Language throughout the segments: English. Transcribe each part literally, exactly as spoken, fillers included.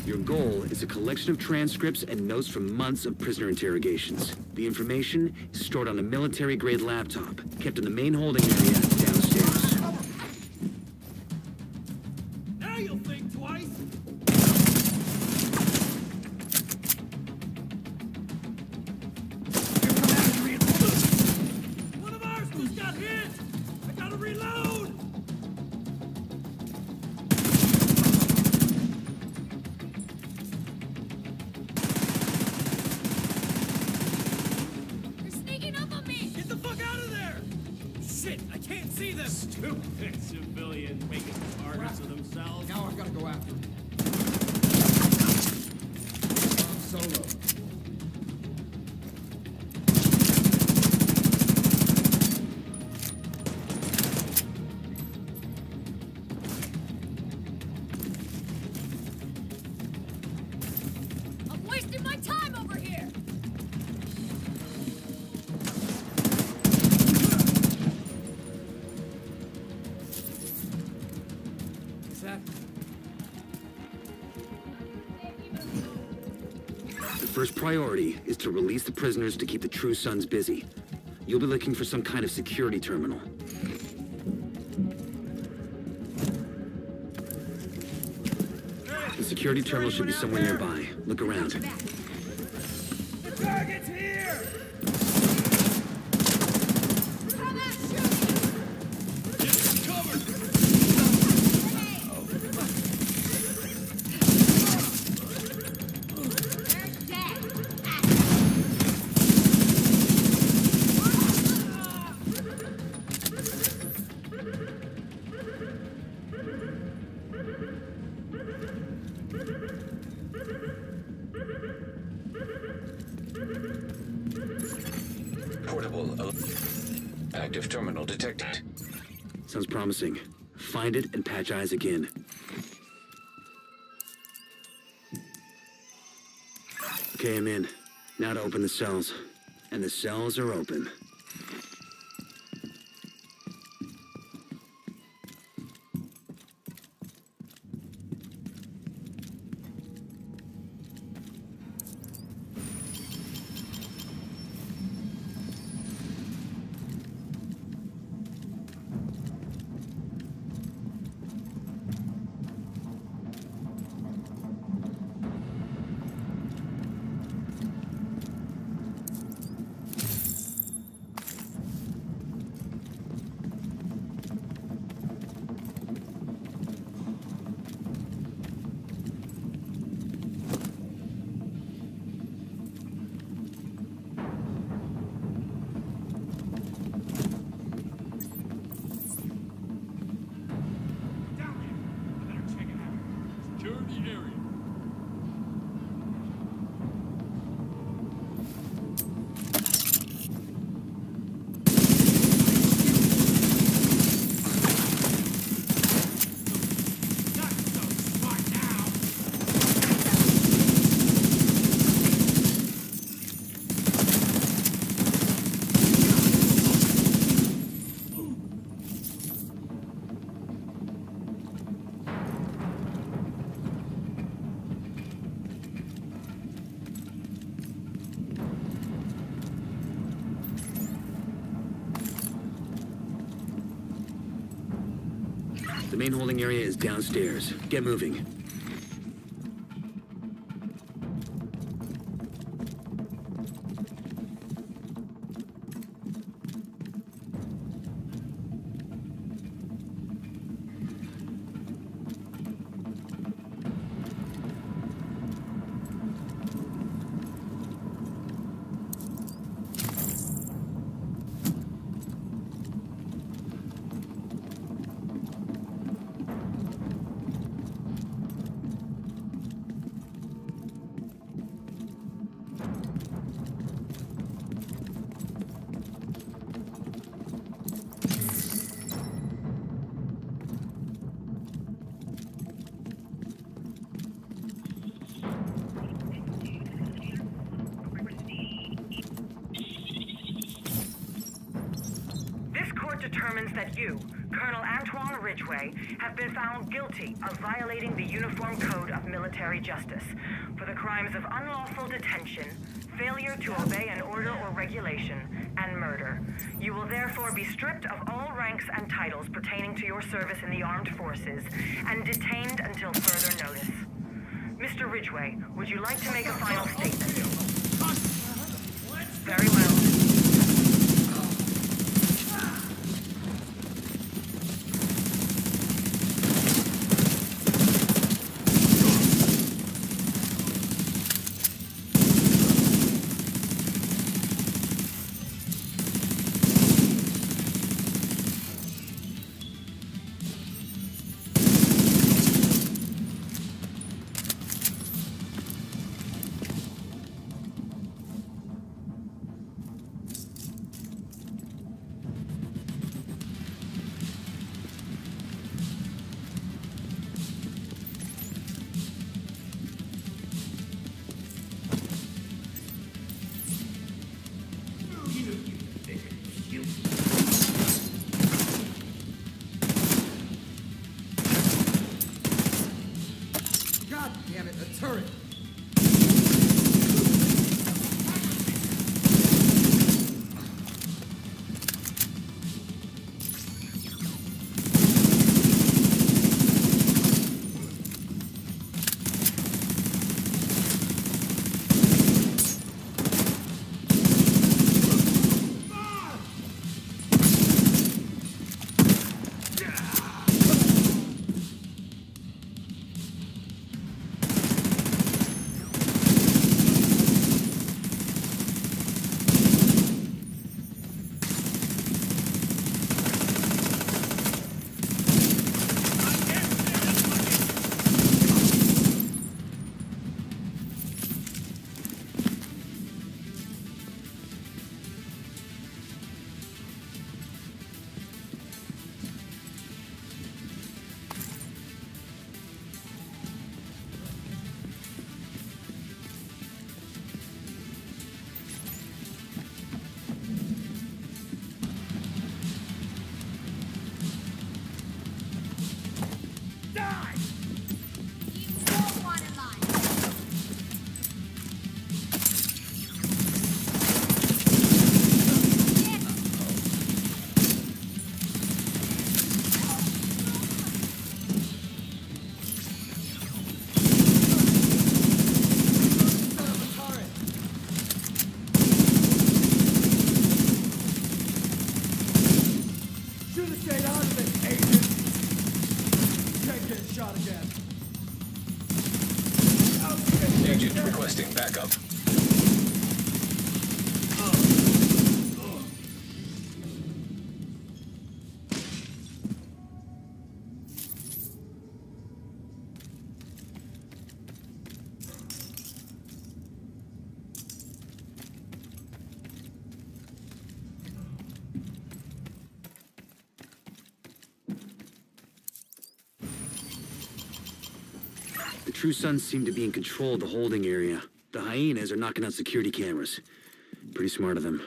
Your goal is a collection of transcripts and notes from months of prisoner interrogations. The information is stored on a military-grade laptop, kept in the main holding area downstairs. Now you'll think twice! One of ours just got hit! I gotta reload! Shit, I can't see them! Stupid civilians making targets of themselves. Now I've got to go after him. I'm solo. I'm wasting my time over here! The first priority is to release the prisoners to keep the True Sons busy. You'll be looking for some kind of security terminal. The security terminal should be somewhere nearby. Look around. The target's here! Portable. Active terminal detected. Sounds promising. Find it and patch eyes again. Okay, I'm in. Now to open the cells. And the cells are open. The main holding area is downstairs. Get moving. Determines that you, Colonel Antoine Ridgway, have been found guilty of violating the Uniform Code of Military Justice for the crimes of unlawful detention, failure to obey an order or regulation, and murder. You will therefore be stripped of all ranks and titles pertaining to your service in the armed forces and detained until further notice. Mister Ridgway, would you like to make a final statement? Very well. God damn it, a turret! Agent requesting backup. The True Sons seem to be in control of the holding area. The hyenas are knocking out security cameras. Pretty smart of them.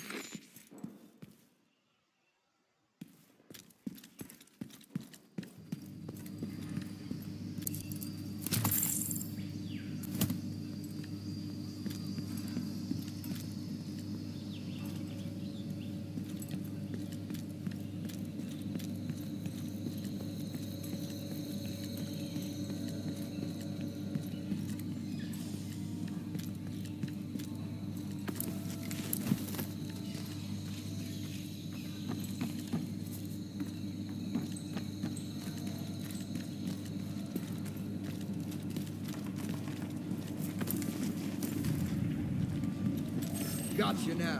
Got you now.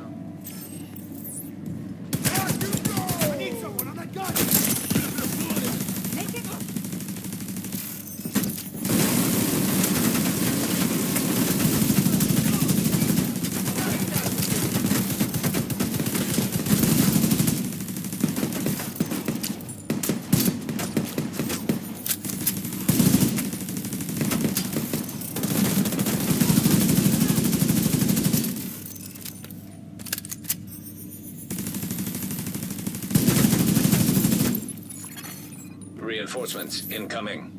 I need someone on that gun! Make it. Reinforcements incoming.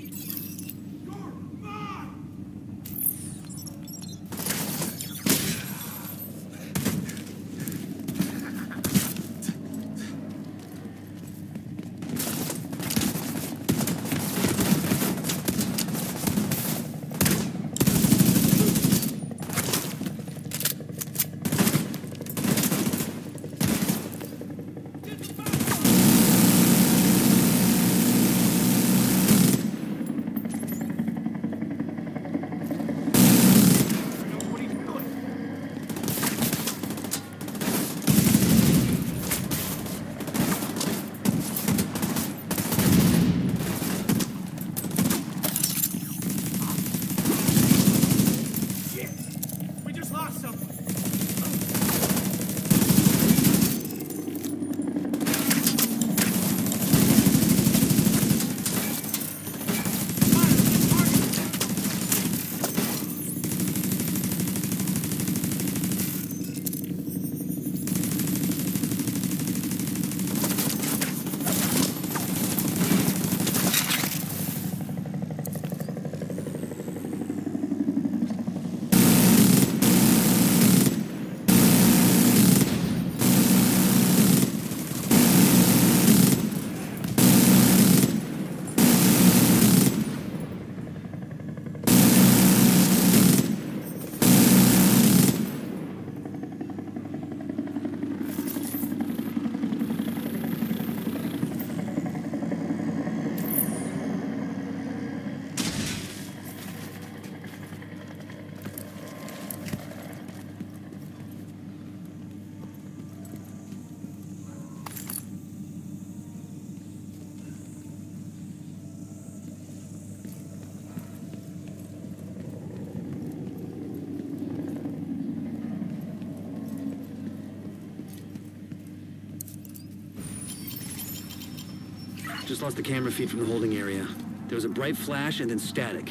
Just lost the camera feed from the holding area. There was a bright flash and then static.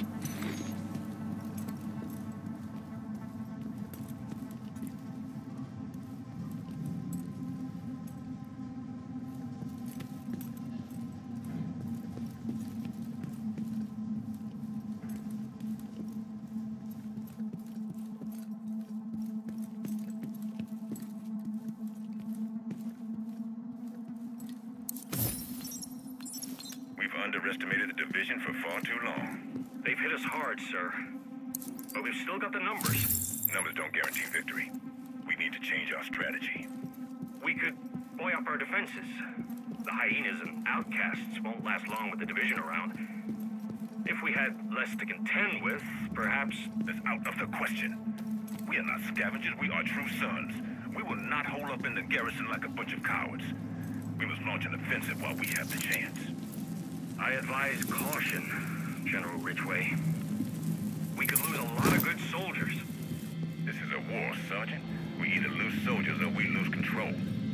Underestimated the division for far too long. They've hit us hard, sir. But we've still got the numbers. Numbers don't guarantee victory. We need to change our strategy. We could buoy up our defenses. The hyenas and outcasts won't last long with the division around. If we had less to contend with, perhaps... That's out of the question. We are not scavengers, we are true sons. We will not hold up in the garrison like a bunch of cowards. We must launch an offensive while we have the chance. I advise caution, General Ridgway. We could lose a lot of good soldiers. This is a war, Sergeant. We either lose soldiers or we lose control.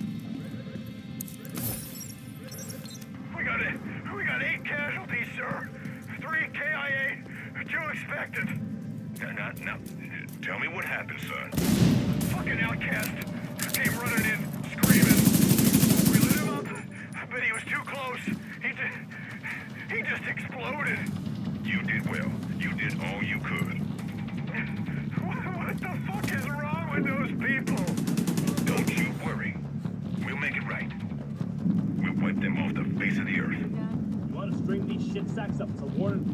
We got it. We got eight casualties, sir. Three K I A, two expected. Now, now, now, tell me what happened, son. Fucking outcast came running in, screaming. We lit him up, but he was too close. He just... He just exploded. You did well. You did all you could. What the fuck is wrong with those people? Don't you worry. We'll make it right. We'll wipe them off the face of the earth. You want to string these shit sacks up to warning?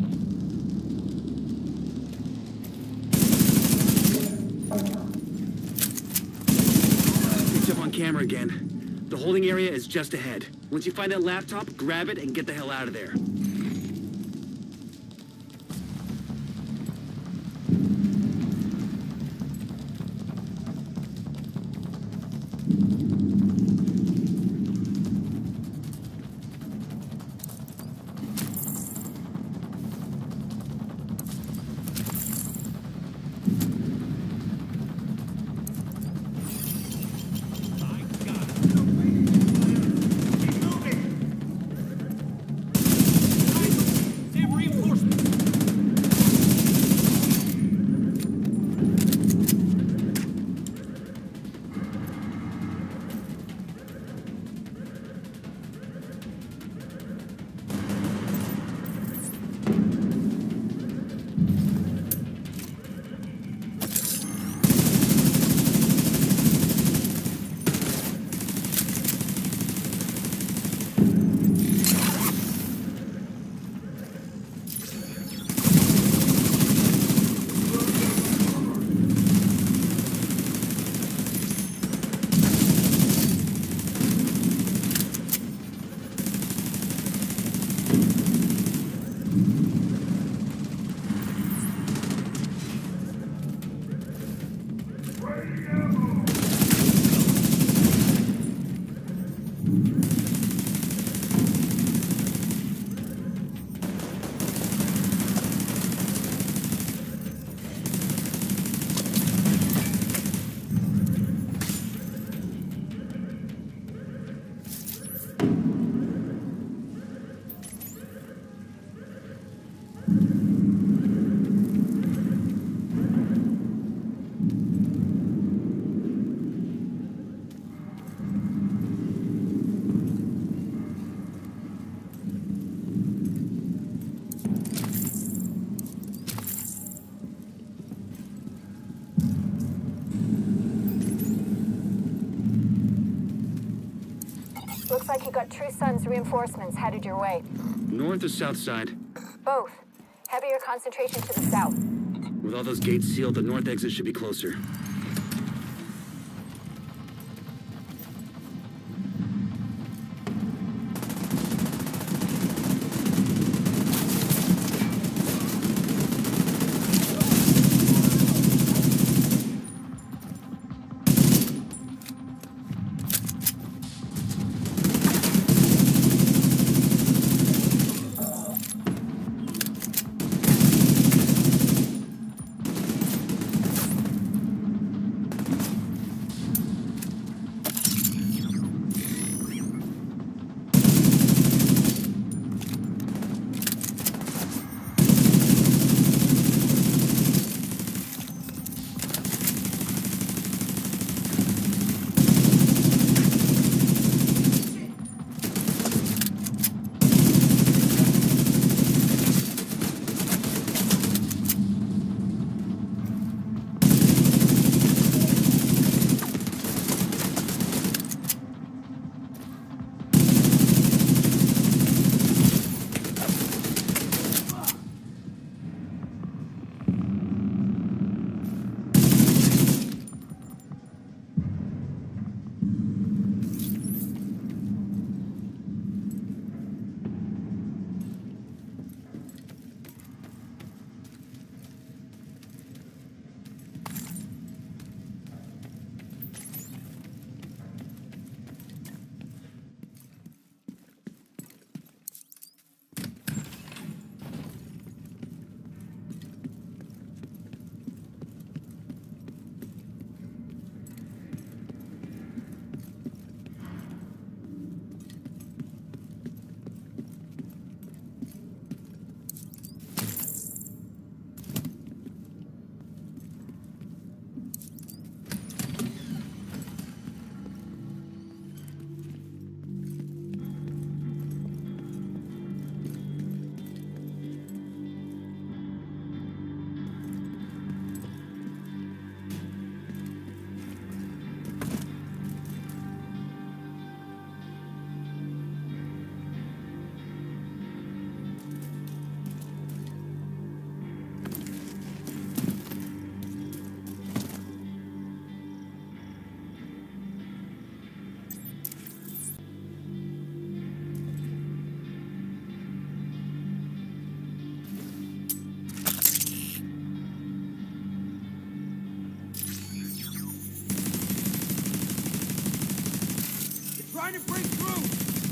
Picked up on camera again. The holding area is just ahead. Once you find that laptop, grab it and get the hell out of there. Looks like you got True Sun's reinforcements headed your way. North or south side? Both. Heavier concentration to the south. With all those gates sealed, the north exit should be closer. Trying to break through!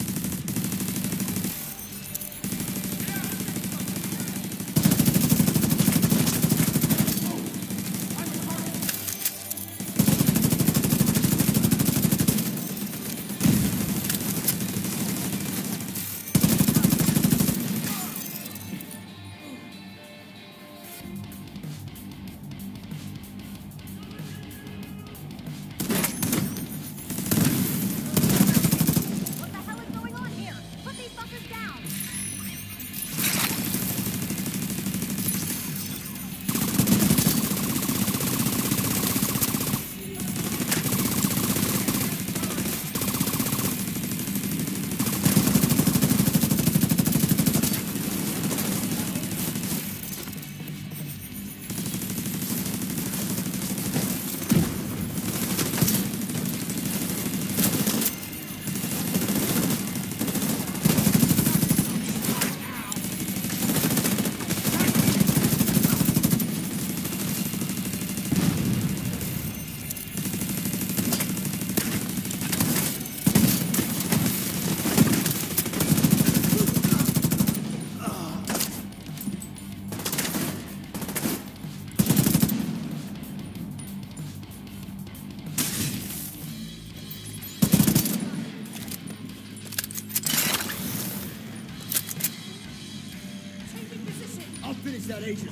I'll finish that agent.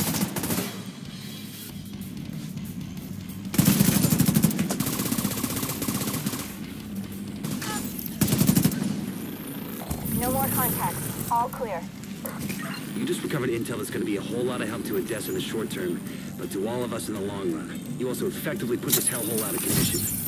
No more contacts. All clear. You just recovered intel that's going to be a whole lot of help to Odessa in the short term, but to all of us in the long run. You also effectively put this hellhole out of commission.